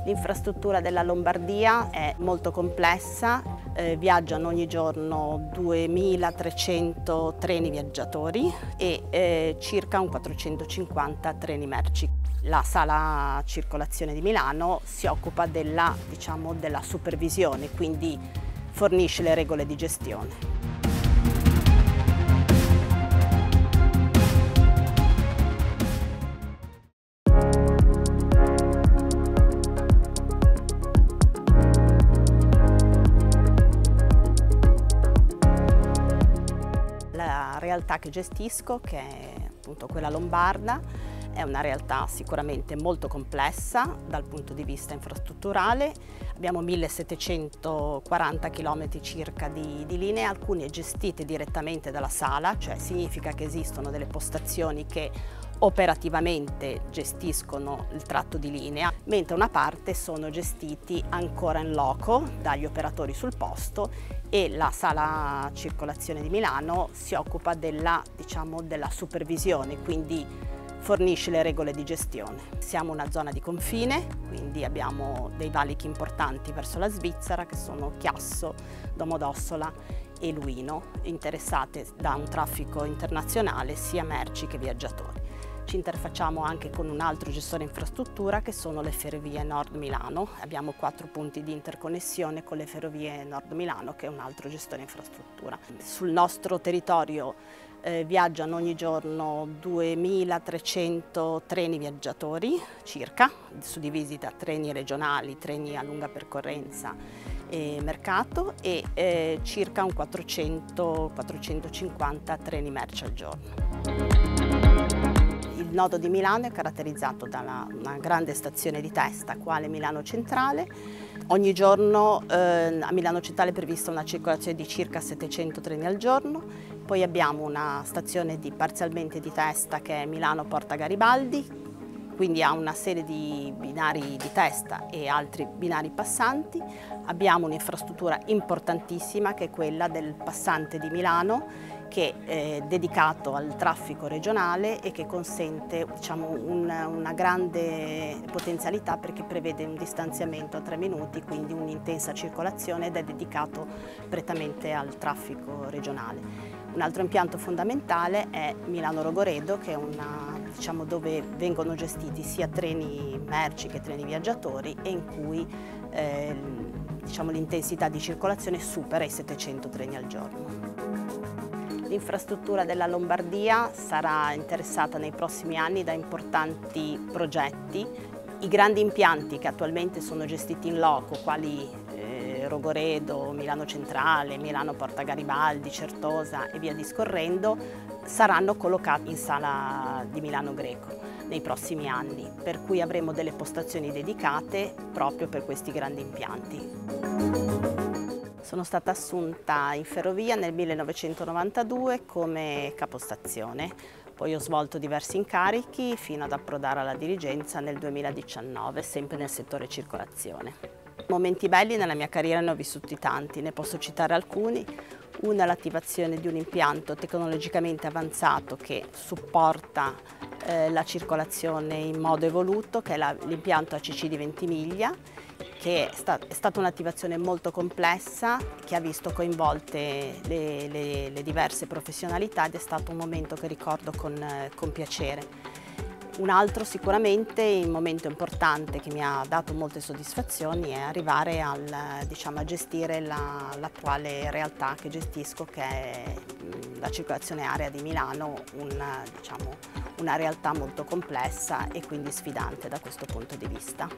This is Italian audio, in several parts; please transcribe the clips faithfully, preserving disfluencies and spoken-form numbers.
L'infrastruttura della Lombardia è molto complessa, eh, viaggiano ogni giorno duemilatrecento treni viaggiatori e eh, circa un quattrocentocinquanta treni merci. La sala circolazione di Milano si occupa della, diciamo, della supervisione, quindi fornisce le regole di gestione. La realtà che gestisco, che è appunto quella lombarda, è una realtà sicuramente molto complessa dal punto di vista infrastrutturale. Abbiamo millesettecentoquaranta chilometri circa di, di linee, alcune gestite direttamente dalla sala, cioè significa che esistono delle postazioni che operativamente gestiscono il tratto di linea, mentre una parte sono gestiti ancora in loco dagli operatori sul posto e la sala circolazione di Milano si occupa della, diciamo, della supervisione, quindi fornisce le regole di gestione. Siamo una zona di confine, quindi abbiamo dei valichi importanti verso la Svizzera che sono Chiasso, Domodossola e Luino, interessate da un traffico internazionale sia merci che viaggiatori. Ci interfacciamo anche con un altro gestore infrastruttura che sono le Ferrovie Nord Milano. Abbiamo quattro punti di interconnessione con le Ferrovie Nord Milano, che è un altro gestore infrastruttura. Sul nostro territorio eh, viaggiano ogni giorno duemilatrecento treni viaggiatori circa, suddivisi da treni regionali, treni a lunga percorrenza e mercato e eh, circa un quattrocento quattrocentocinquanta treni merci al giorno. Il nodo di Milano è caratterizzato da una, una grande stazione di testa, quale Milano Centrale. Ogni giorno eh, a Milano Centrale è prevista una circolazione di circa settecento treni al giorno. Poi abbiamo una stazione di, parzialmente di testa che è Milano Porta Garibaldi, quindi ha una serie di binari di testa e altri binari passanti. Abbiamo un'infrastruttura importantissima che è quella del passante di Milano, che è dedicato al traffico regionale e che consente, diciamo, un, una grande potenzialità perché prevede un distanziamento a tre minuti, quindi un'intensa circolazione ed è dedicato prettamente al traffico regionale. Un altro impianto fondamentale è Milano-Rogoredo, che è una, diciamo, dove vengono gestiti sia treni merci che treni viaggiatori e in cui eh, diciamo, l'intensità di circolazione supera i settecento treni al giorno. L'infrastruttura della Lombardia sarà interessata nei prossimi anni da importanti progetti. I grandi impianti che attualmente sono gestiti in loco, quali eh, Rogoredo, Milano Centrale, Milano Porta Garibaldi, Certosa e via discorrendo, saranno collocati in sala di Milano Greco nei prossimi anni, per cui avremo delle postazioni dedicate proprio per questi grandi impianti. Sono stata assunta in ferrovia nel millenovecentonovantadue come capostazione, poi ho svolto diversi incarichi fino ad approdare alla dirigenza nel duemiladiciannove, sempre nel settore circolazione. Momenti belli nella mia carriera ne ho vissuti tanti, ne posso citare alcuni. Una è l'attivazione di un impianto tecnologicamente avanzato che supporta eh, la circolazione in modo evoluto, che è l'impianto A C C di Ventimiglia, che è, sta, è stata un'attivazione molto complessa che ha visto coinvolte le, le, le diverse professionalità ed è stato un momento che ricordo con, con piacere. Un altro sicuramente, il momento importante che mi ha dato molte soddisfazioni è arrivare al, diciamo, a gestire l'attuale la, realtà che gestisco, che è la circolazione area di Milano, una, diciamo, una realtà molto complessa e quindi sfidante da questo punto di vista.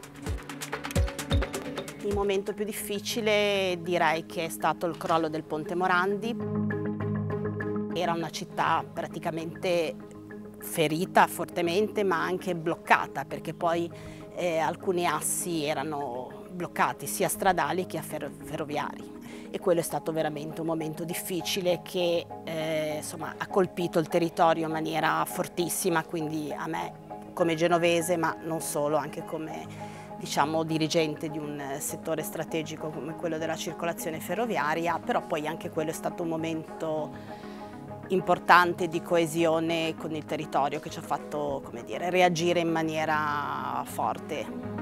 Il momento più difficile direi che è stato il crollo del Ponte Morandi. Era una città praticamente ferita fortemente ma anche bloccata, perché poi eh, alcuni assi erano bloccati sia stradali che ferro ferroviari e quello è stato veramente un momento difficile che eh, insomma, ha colpito il territorio in maniera fortissima, quindi a me come genovese ma non solo, anche come diciamo, dirigente di un settore strategico come quello della circolazione ferroviaria, però poi anche quello è stato un momento importante di coesione con il territorio che ci ha fatto, come dire, reagire in maniera forte.